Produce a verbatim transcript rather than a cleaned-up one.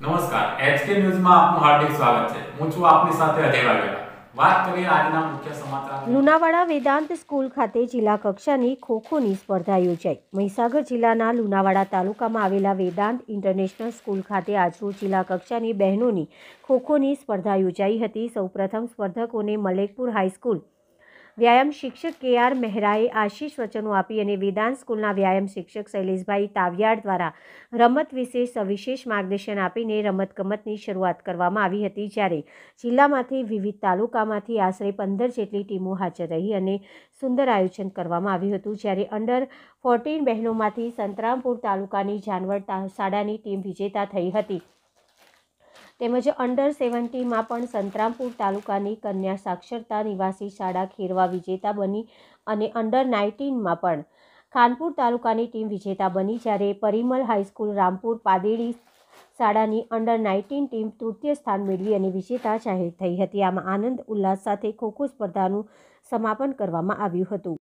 નમસ્કાર, એચકે ન્યૂઝમાં આપનું હાર્દિક સ્વાગત છે। હું છું આપની સાથે અજય વાઘેલા। વાત કરીએ આજના મુખ્ય સમાચાર। લુણાવાડા વેદાંત સ્કૂલ ખાતે જિલ્લા કક્ષાની ખોખોની સ્પર્ધા યોજાઈ। મહીસાગર જિલ્લાના લુણાવાડા તાલુકામાં આવેલા વેદાંત ઇન્ટરનેશનલ સ્કૂલ ખાતે આજરોજ જિલ્લા કક્ષાની બહેનોની ખોખોની સ્પર્ધા યોજાઈ હતી। સૌપ્રથમ સ્પર્ધકોને મલેકપુર હાઈસ્કૂલ વ્યાયામ શિક્ષક કે આર મહેરાએ આશીષ વચનો આપી અને વેદાંત સ્કૂલના વ્યાયામ શિક્ષક શૈલેષભાઈ તાવિયાડ દ્વારા રમત વિશે સવિશેષ માર્ગદર્શન આપીને રમતગમતની શરૂઆત કરવામાં આવી હતી। જ્યારે જિલ્લામાંથી વિવિધ તાલુકામાંથી આશરે પંદર જેટલી ટીમો હાજર રહી અને સુંદર આયોજન કરવામાં આવ્યું હતું। જ્યારે અંડર ફોર્ટીન બહેનોમાંથી સંતરામપુર તાલુકાની જાનવડ શાળાની ટીમ વિજેતા થઈ હતી, તેમજ અંડર સેવન્ટીમાં પણ સંતરામપુર તાલુકાની કન્યા સાક્ષરતા નિવાસી શાળા ખેરવા વિજેતા બની અને અંડર નાઇન્ટીનમાં પણ ખાનપુર તાલુકાની ટીમ વિજેતા બની। જ્યારે પરિમલ હાઈસ્કૂલ રામપુર પાદેડી શાળાની અંડર નાઇન્ટીન ટીમ તૃતીય સ્થાન મેળવી અને વિજેતા જાહેર થઈ હતી। આમાં આનંદ ઉલ્લાસ સાથે ખોખો સ્પર્ધાનું સમાપન કરવામાં આવ્યું હતું।